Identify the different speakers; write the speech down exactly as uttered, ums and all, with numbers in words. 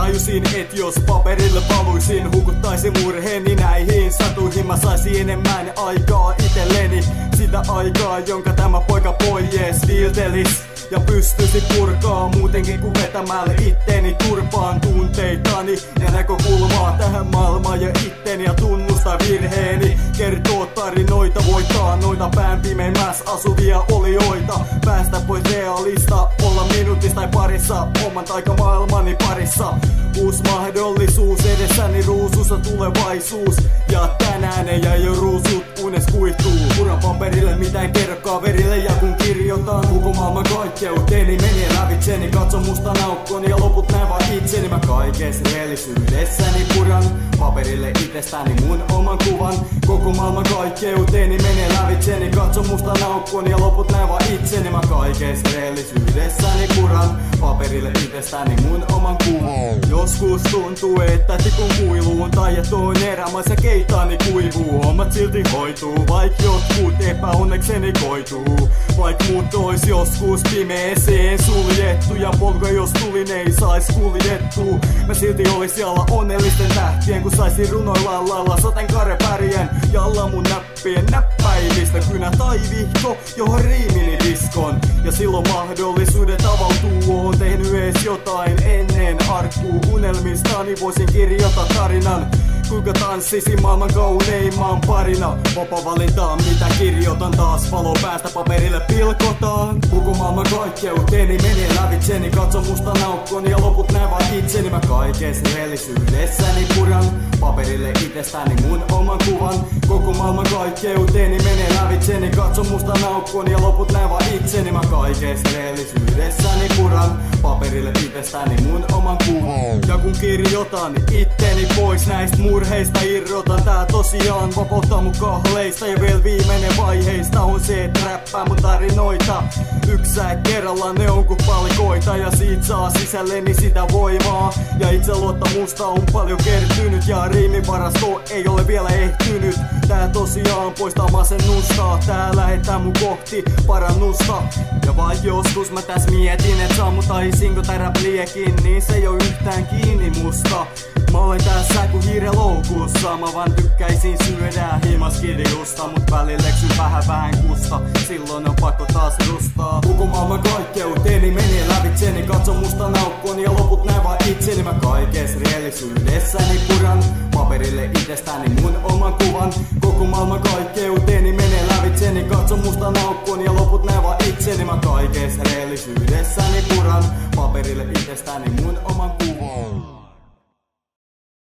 Speaker 1: tajusin, et jos paperille valuisin, hukuttaisin murheeni näihin satuihin. Mä saisin enemmän aikaa itelleni, sitä aikaa, jonka tämä poika poies viiltelis. Ja pystyisi purkaa muutenkin kuin vetämällä itteni turpaan tunteitani ja näkökulmaa tähän maailmaan ja itteni ja tunnustaa virheeni. Kertoo tarinoita, voittaa noita pään pimeimmässä asuvia olioita. Päästä pois realista, olla minuutissa tai parissa, oman taikamaailmani parissa. Uusi mahdollisuus edessäni, ruusussa tulevaisuus. Ja tänään ei jäi jo ruusut, kunnes kuihtuu. Puran paperille, mitä en kerro kaverille. Ja kun kirjoitan koko maailman kaikkeuteeni, menee lävitseni, katso musta naukkoni ja loput näin vaan itseni. Mä kaikessa rehellisyydessäni puran paperille itsestäni mun oman kuvan. Koko maailman kaikkeuteeni, menee lävitseni, katso musta naukkoni ja loput näin vaan itseni. Mä kaikessa rehellisyydessäni puran paperille itsestäni mun oman kuvan. Joskus tuntuu, että tikun kuiluun tai että on erämaissa keitaani kuivuu. Hommat silti hoituu, vaik jotkut epäonnekseni koituu. Vaik muut ois joskus pimeeseen suljettu ja polku jos tulin ei sais kuljettua. Mä silti olis jalla onnellisten tähtien, kun saisin runoilla lailla sateenkaaren värien. Jalla mun näppien näppäimistä kynä tai vihko, johon riimini diskon. Ja silloin mahdollisuudet avautuu, oon tehnyt ees jotain ennen arkuu. Unelmistani voisin kirjoittaa tarinan, kuinka tanssisin maailman kauneimman parina. Vapaa valintaa, mitä kirjoitan taas, valo päästä paperille pilkotaan. Koko maailman kaikkeuteeni menee lävitseni, katso musta naukkoni ja loput näin vaan itseni. Mä kaikessa rehellisyydessäni puran paperille itsestäni mun oman kuvan. Koko maailman kaikkeuteeni menee lävitseni, katso musta naukkoni ja loput näin vaan itseni. Mä kaikessa rehellisyydessäni puran paperille itsestäni mun oman kuvan. Ja kun kirjoitan itteni pois näistä murheista, irrotan tää tosiaan, vapauttaa mun kahleista. Ja vielä viimeinen vaiheista on se, et räppää mun tarinoita yksää kerrallaan, ne on ku palikoita. Ja siitä saa sisälleni sitä voimaa ja itseluottamusta on paljon kertynyt. Ja riimivarasto ei ole vielä ehtynyt. Tää tosiaan poistaa masennusta, tää lähettää mun kohti parannusta. Ja vaan joskus mä täs mietin, et sammutaisinko tää rap-liekin, niin se ei oo yhtään kiinni musta. Mä olen tässä ku hiire loukussa, mä vaan tykkäisin syödä himas kirjusta. Mut välillä eksyn vähän vähän kusta, silloin on pakko taas rustaa. Koko maailman kaikkeuteeni menee lävitseni, katso musta naukkoni ja loput näin vaan itseni. Mä kaikessa rehellisyydessäni puran paperille itsestäni mun oman kuvan. Koko maailman kaikkeuteeni menee lävitseni, katso musta naukkoni ja loput näin vaan itseni. Mä kaikessa rehellisyydessäni puran paperille itsestäni mun oman kuvan.